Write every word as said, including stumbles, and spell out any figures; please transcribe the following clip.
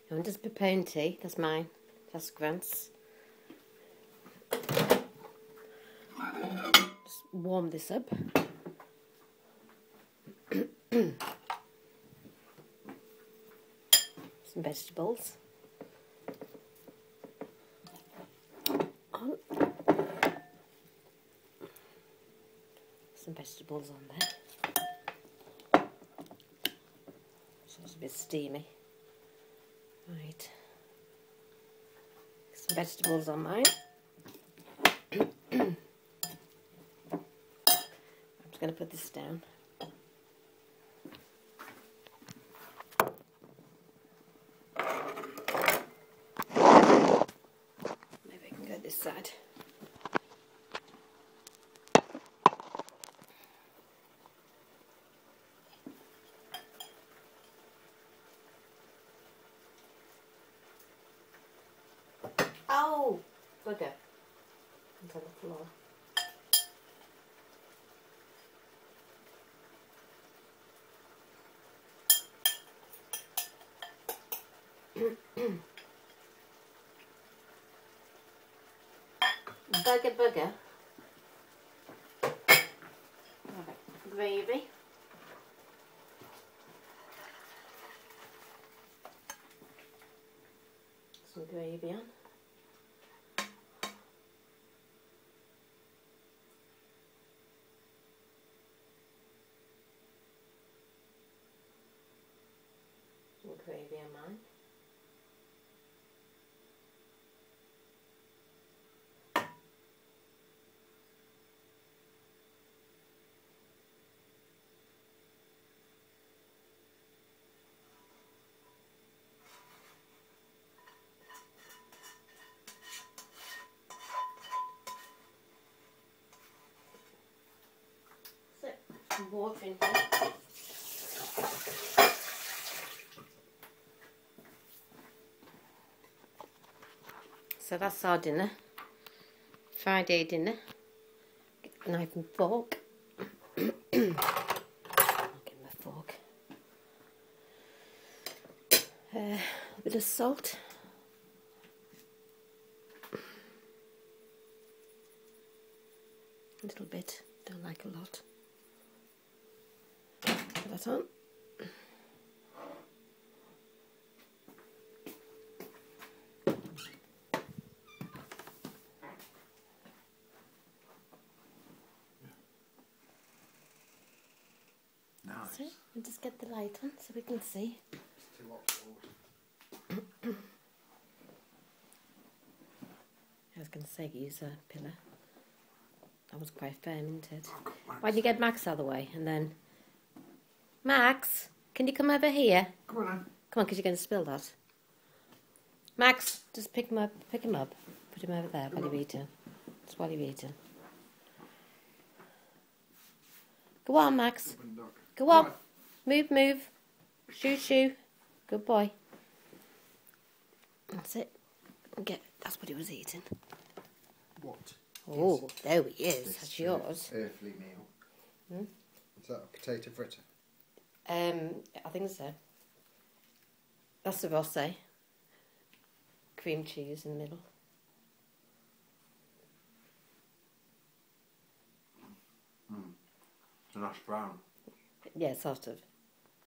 And just pepperoni tea, that's mine. That's Grant's. Just warm this up. Some vegetables. On. Some vegetables on there. So it's a bit steamy. Right. Some vegetables on mine. I'm just going to put this down. Maybe I can go this side. Oh, bugger. It's on the floor. Bugger, bugger. Right, gravy. Some gravy on. Some gravy on mine. Some water in here. So that's our dinner. Friday dinner. Get a knife and fork. I'll get my fork. Uh, a bit of salt. A little bit. Don't like a lot. Put that on. Nice. So, we'll just get the light on so we can see. It's too hot for I was going to say use a pillar. That was quite firm, isn't it? I've got Max. Why don't you get Max out of the way and then... Max, can you come over here? Come on then. Come on, because you're going to spill that. Max, just pick him up. Pick him up. Put him over there Come while on. you're eating. Just while you're eating. Go on, Max. Open dog. Go Come on. Move, move. Shoo, shoo. Good boy. That's it. Get. That's what he was eating. What? Oh, there he is. This That's yours. earthly meal. Hmm? Is that a potato fritter? Um, I think so. That's the rosse. Cream cheese in the middle. Mm. It's a nice brown. Yeah, sort of.